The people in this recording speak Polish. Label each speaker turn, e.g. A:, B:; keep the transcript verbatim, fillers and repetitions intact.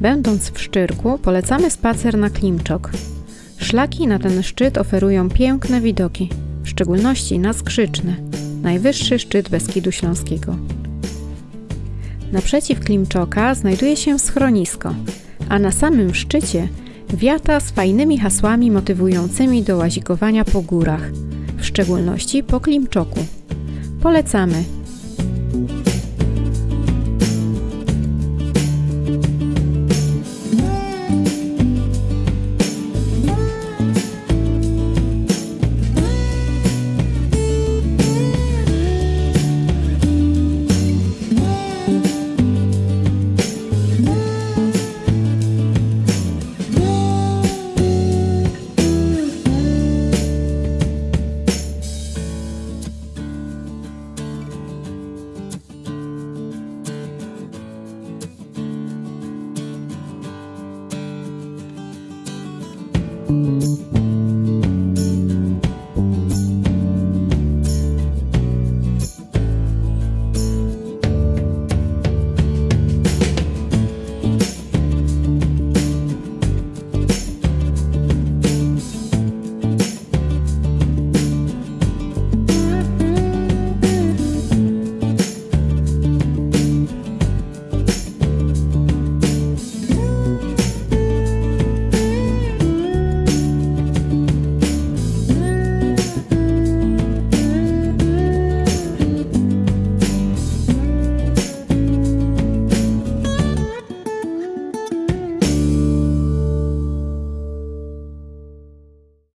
A: Będąc w Szczyrku, polecamy spacer na Klimczok. Szlaki na ten szczyt oferują piękne widoki, w szczególności na Skrzyczny, najwyższy szczyt Beskidu Śląskiego. Naprzeciw Klimczoka znajduje się schronisko, a na samym szczycie wiata z fajnymi hasłami motywującymi do łazikowania po górach, w szczególności po Klimczoku. Polecamy!
B: Thank you.